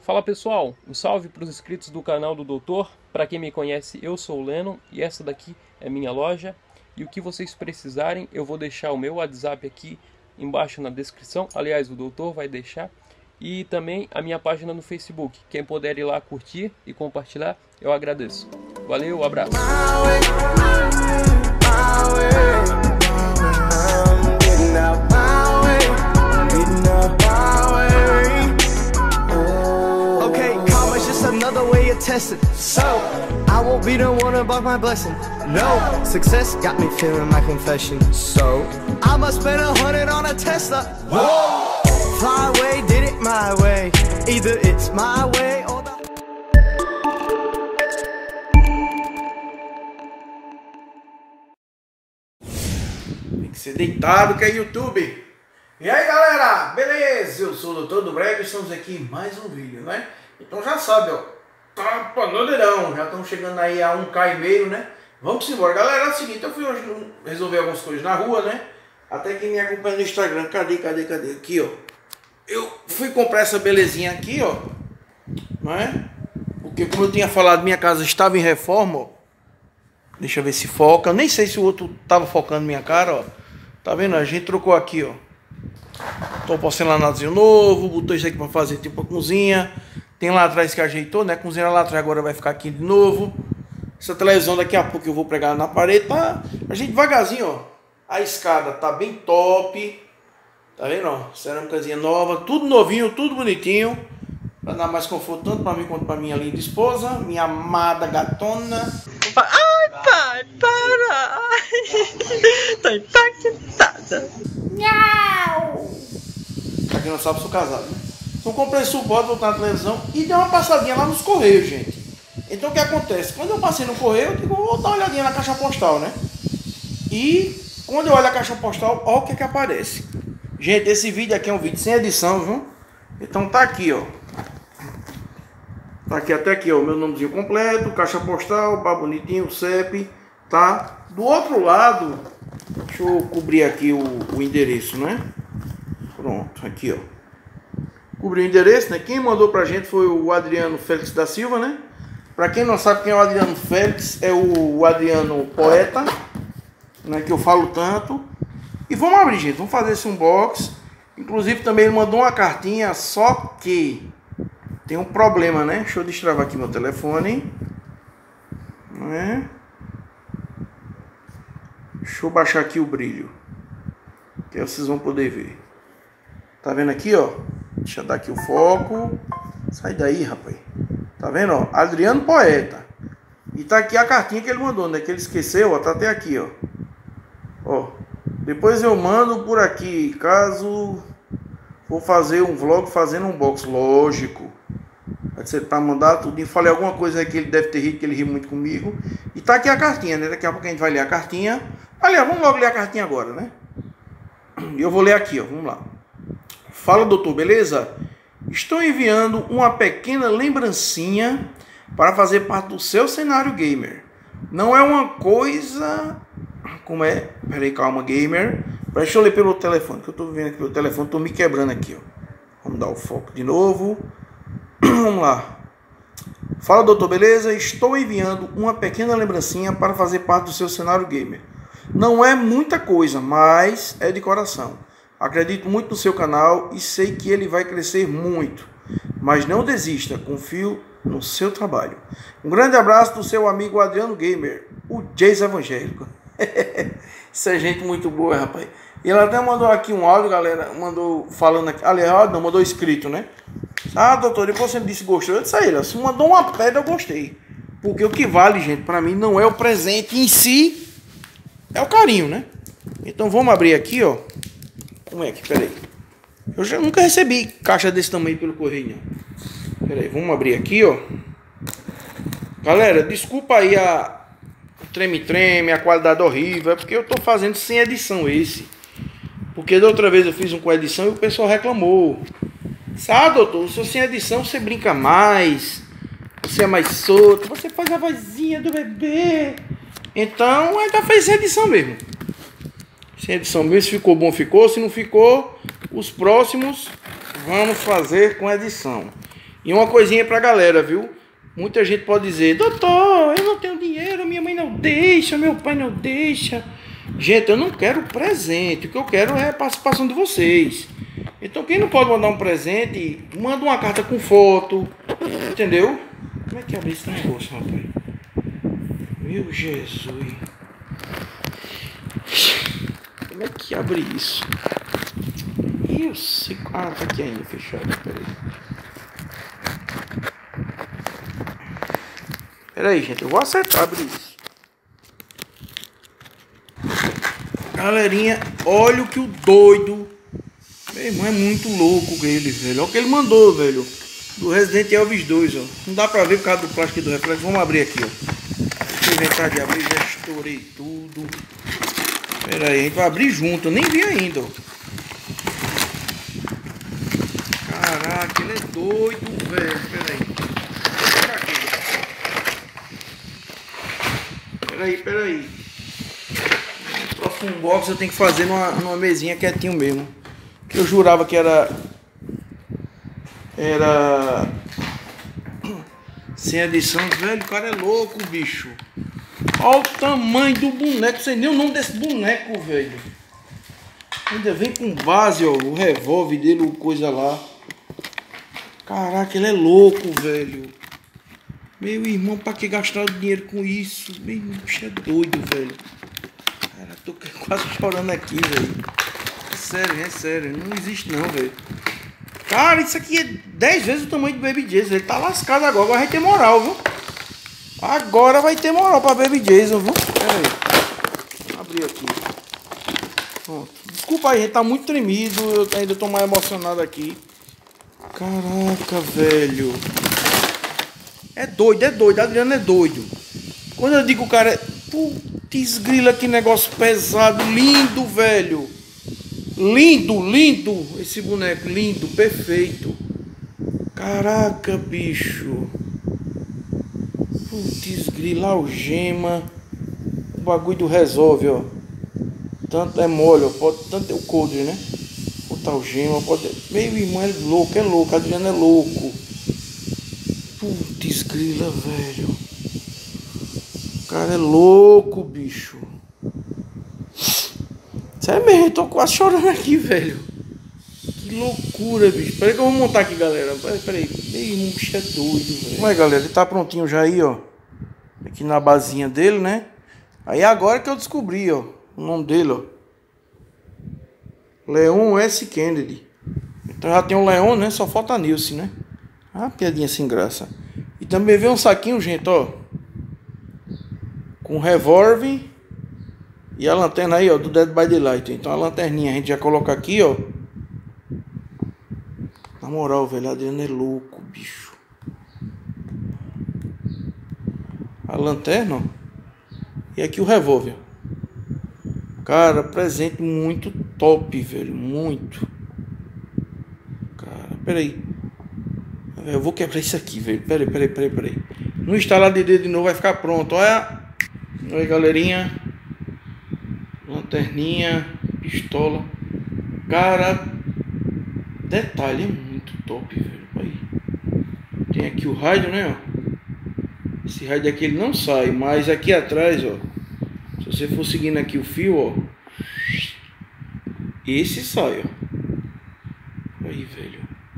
Fala pessoal, um salve para os inscritos do canal do Doutor. Para quem me conhece, eu sou o Lennon e essa daqui é minha loja. E o que vocês precisarem, eu vou deixar o meu WhatsApp aqui embaixo na descrição. Aliás, o Doutor vai deixar. E também a minha página no Facebook. Quem puder ir lá curtir e compartilhar, eu agradeço. Valeu, abraço. Another way of testing, so I won't be the one about my blessing. No, success got me feeling my confession. So I must spend 100 on a Tesla. Whoa! Fly away, did it my way. Either it's my way or the... Tem que ser deitado que é YouTube. E aí galera, beleza? Eu sou o Doutor do Brega e estamos aqui em mais um vídeo, né? Então já sabe, ó, tá panodeirão, já estamos chegando aí a 1K e meio, né? Vamos embora. Galera, é o seguinte, eu fui hoje resolver algumas coisas na rua, né? Até quem me acompanha no Instagram, cadê? Aqui, ó. Eu fui comprar essa belezinha aqui, ó, não é? Porque como eu tinha falado, minha casa estava em reforma, ó. Deixa eu ver se foca. Eu nem sei se o outro tava focando minha cara, ó. Tá vendo? A gente trocou aqui, ó. Tô porcelanadozinho novo, botou isso aqui pra fazer tipo a cozinha. Tem lá atrás que ajeitou, né? A cozinha lá atrás agora vai ficar aqui de novo. Essa televisão daqui a pouco eu vou pregar na parede, tá? A gente devagarzinho, ó. A escada tá bem top. Tá vendo, ó? Cerâmicazinha nova, tudo novinho, tudo bonitinho. Pra dar mais conforto tanto pra mim quanto pra minha linda esposa, minha amada gatona. Ai, pai, para! Ai, tô impactada. Miau! Pra quem não sabe, eu sou casado, né? Então comprei suporte, voltar na televisão e dei uma passadinha lá nos correios, gente. Então o que acontece? Quando eu passei no correio, eu digo, vou dar uma olhadinha na caixa postal, né? E quando eu olho a caixa postal, olha o que aparece. Gente, esse vídeo aqui é um vídeo sem edição, viu? Então tá aqui, ó. Tá aqui até aqui, ó, o meu nomezinho completo, caixa postal, pá, bonitinho, CEP, tá? Do outro lado, deixa eu cobrir aqui o endereço, né? Pronto, aqui, ó. Cobrir o endereço, né? Quem mandou pra gente foi o Adriano Félix da Silva, né? Pra quem não sabe quem é o Adriano Félix, é o Adriano Poeta, né? Que eu falo tanto. E vamos abrir, gente, vamos fazer esse unboxing. Inclusive também ele mandou uma cartinha, só que tem um problema, né? Deixa eu destravar aqui meu telefone, né? Deixa eu baixar aqui o brilho, que aí vocês vão poder ver. Tá vendo aqui, ó? Deixa eu dar aqui o foco. Sai daí, rapaz. Tá vendo, ó? Adriano Poeta. E tá aqui a cartinha que ele mandou, né? Que ele esqueceu, ó. Tá até aqui, ó. Ó. Depois eu mando por aqui, caso vou fazer um vlog fazendo um unboxing. Lógico. Você tá mandando tudo. Falei alguma coisa aí que ele deve ter rido, que ele ri muito comigo. E tá aqui a cartinha, né? Daqui a pouco a gente vai ler a cartinha. Aliás, vamos logo ler a cartinha agora, né? Eu vou ler aqui, ó. Vamos lá. Fala, doutor, beleza? Estou enviando uma pequena lembrancinha para fazer parte do seu cenário gamer. Não é uma coisa... Como é? Peraí, calma, gamer. Deixa eu ler pelo telefone, que eu tô vendo aqui pelo telefone, tô me quebrando aqui, ó. Vamos dar o foco de novo. Vamos lá. Fala, doutor, beleza? Estou enviando uma pequena lembrancinha para fazer parte do seu cenário gamer. Não é muita coisa, mas é de coração. Acredito muito no seu canal e sei que ele vai crescer muito. Mas não desista, confio no seu trabalho. Um grande abraço do seu amigo Adriano Gamer, o Jace Evangélico. Isso é gente muito boa, rapaz. E ela até mandou aqui um áudio, galera. Mandou falando aqui. Aliás, não, mandou escrito, né? Ah, doutor, depois você me disse que gostou. Eu disse a ele, se mandou uma pedra, eu gostei. Porque o que vale, gente, pra mim não é o presente em si, é o carinho, né? Então vamos abrir aqui, ó. Como é que? Peraí. Eu já nunca recebi caixa desse tamanho pelo correio, não. Peraí, vamos abrir aqui, ó. Galera, desculpa aí a treme-treme, a qualidade horrível. É porque eu tô fazendo sem edição esse. Porque da outra vez eu fiz um com edição e o pessoal reclamou. Sabe, doutor, se sem edição você brinca mais. Você é mais solto. Você faz a vozinha do bebê. Então, ainda fez sem edição mesmo. Sem edição mesmo, se ficou bom, ficou. Se não ficou, os próximos vamos fazer com edição. E uma coisinha pra galera, viu? Muita gente pode dizer: doutor, eu não tenho dinheiro, minha mãe não deixa, meu pai não deixa. Gente, eu não quero presente, o que eu quero é a participação de vocês. Então quem não pode mandar um presente, manda uma carta com foto, entendeu? Como é que abre esse negócio, rapaz? Meu Jesus. Como é que abre isso? Eu sei. Ah, tá aqui ainda, fechado, peraí. Peraí, gente, eu vou acertar abrir isso. Galerinha, olha o que o doido... Meu irmão, é muito louco ele, velho. Olha o que ele mandou, velho. Do Resident Evil 2, ó. Não dá pra ver por causa do plástico do reflexo. Vamos abrir aqui, ó. Deixa eu inventar de abrir, já estourei tudo. Pera aí, a gente vai abrir junto. Eu nem vi ainda, ó. Caraca, ele é doido, velho. Pera aí. Pera aí. O próximo box eu tenho que fazer numa mesinha quietinho mesmo. Que eu jurava que era sem edição. Velho, o cara é louco, bicho. Olha o tamanho do boneco. Não sei nem o nome desse boneco, velho. Ainda vem com base, ó. O revólver dele, o coisa lá. Caraca, ele é louco, velho. Meu irmão, pra que gastar o dinheiro com isso? Meu irmão, bicho é doido, velho. Cara, tô quase chorando aqui, velho. É sério, não existe não, velho. Cara, isso aqui é 10 vezes o tamanho do Baby Jason. Ele tá lascado agora vai ter moral, viu? Agora vai ter moral pra Baby Jason, viu? Pera aí. Vou abrir aqui. Pronto. Desculpa aí, gente, tá muito tremido. Eu ainda tô mais emocionado aqui. Caraca, velho. É doido. Adriano é doido. Quando eu digo o cara é... Putz grila, que negócio pesado. Lindo, velho. Lindo esse boneco, lindo, perfeito. Caraca, bicho. Putz grila, algema. O bagulho do resolve, ó. Tanto é mole, ó. Pode, tanto é o coldre, né? Botar algema, pode. Meu irmão é louco, Adriano é louco. Putz grila, velho. O cara é louco, bicho. Sério mesmo, eu tô quase chorando aqui, velho. Que loucura, bicho. Peraí que eu vou montar aqui, galera. Peraí. Meu irmão, o bicho é doido, velho. Olha, galera, ele tá prontinho já aí, ó. Aqui na basinha dele, né? Aí agora que eu descobri, ó. O nome dele, ó. Leon S. Kennedy. Então já tem o Leon, né? Só falta a Nilce, né? Ah, piadinha sem graça. E também veio um saquinho, gente, ó. Com revólver. E a lanterna aí, ó, do Dead by Daylight. Então a lanterninha a gente já coloca aqui, ó. Na moral, velho, a Adriana é louco, bicho. A lanterna, ó. E aqui o revólver. Cara, presente muito top, velho. Muito. Cara, peraí. Eu vou quebrar isso aqui, velho. Peraí. No instalar de dedo de novo vai ficar pronto. Olha. Oi, galerinha. Lanterninha, pistola. Cara, detalhe, é muito top, velho. Aí. Tem aqui o rádio, né, ó. Esse rádio aqui ele não sai, mas aqui atrás, ó. Se você for seguindo aqui o fio, ó. Esse sai, ó. Aí, velho.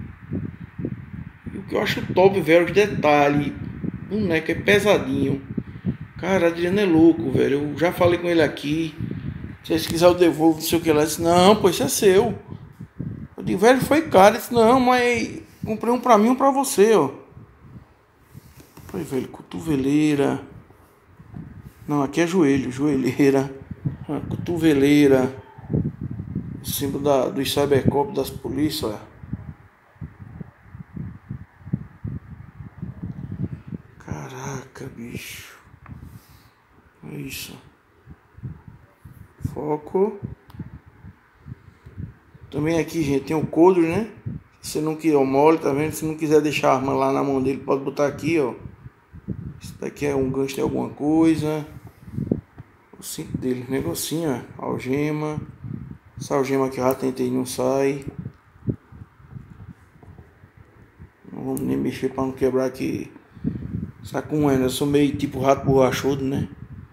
E o que eu acho top, velho, os detalhes. O boneco é pesadinho. Cara, Adriano é louco, velho. Eu já falei com ele aqui. Se vocês quiserem eu devolvo, não sei o que lá. Ele disse, não, pô, isso é seu. Eu digo, velho, foi caro. Ele disse, não, mas comprei um pra mim e um pra você, ó. Falei, velho, cotoveleira. Não, aqui é joelho, joelheira. Cotoveleira. O símbolo dos cybercop das polícias, ó. Caraca, bicho. É isso. Foco. Também aqui, gente, tem o coldre, né? Se não quiser o mole, tá vendo? Se não quiser deixar a arma lá na mão dele, pode botar aqui, ó. Isso daqui é um gancho de alguma coisa. O cinto dele, negocinho, ó. Algema. Essa algema que eu já tentei não sai. Não vamos nem mexer pra não quebrar aqui. Sabe como é, né? Eu sou meio tipo rato borrachudo, né?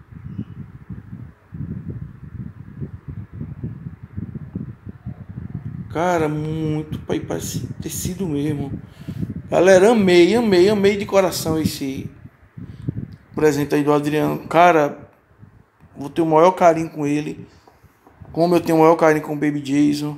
Cara, muito, pai, parece tecido mesmo. Galera, amei de coração esse presente aí do Adriano. Cara, vou ter o maior carinho com ele. Como eu tenho o maior carinho com o Baby Jason.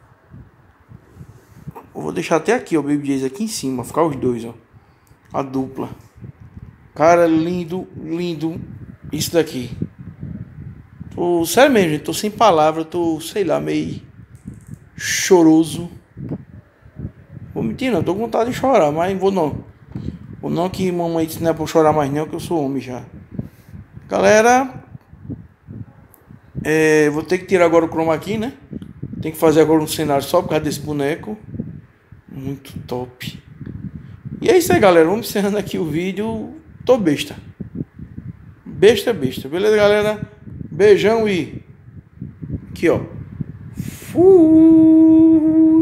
Eu vou deixar até aqui, ó, o Baby Jason aqui em cima. Ficar os dois, ó. A dupla. Cara, lindo, lindo. Isso daqui. Tô, sério mesmo, gente. Tô sem palavras. Tô, sei lá, meio choroso. Vou mentir, não. Tô com vontade de chorar, mas vou não. Vou não, que mamãe disse não é pra eu chorar mais não, que eu sou homem já. Galera, vou ter que tirar agora o chroma aqui, né? Tem que fazer agora um cenário só por causa desse boneco. Muito top. E é isso aí, galera. Vamos encerrando aqui o vídeo. Tô besta. Besta. Beleza, galera? Beijão e... Aqui, ó. Fui.